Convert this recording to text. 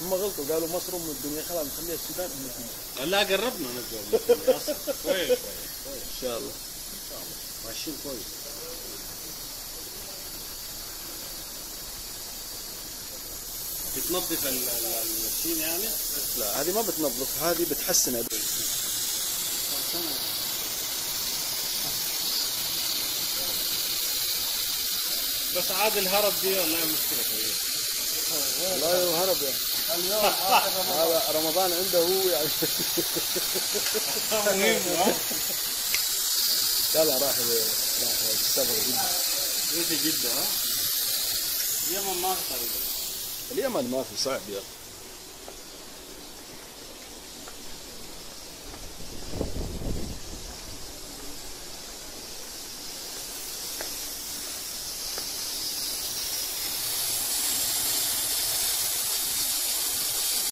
هم غلطوا قالوا مصر ام الدنيا، خلاص نخليها السودان ام الدنيا. لا قربنا نبدأ كويس ان شاء الله ماشيين كويس. بتنظف الماشين يعني؟ لا هذه ما بتنظف، هذه بتحسن. بس عاد الهرب دي والله مشكلة كبيرة. والله هرب يعني. اليوم هذا رمضان عنده هو يعني. مهم. لا راح السفر جدا. ريت جدا. ها؟ اليمن ما في طريقة. اليمن ما في، صعب يا اخي.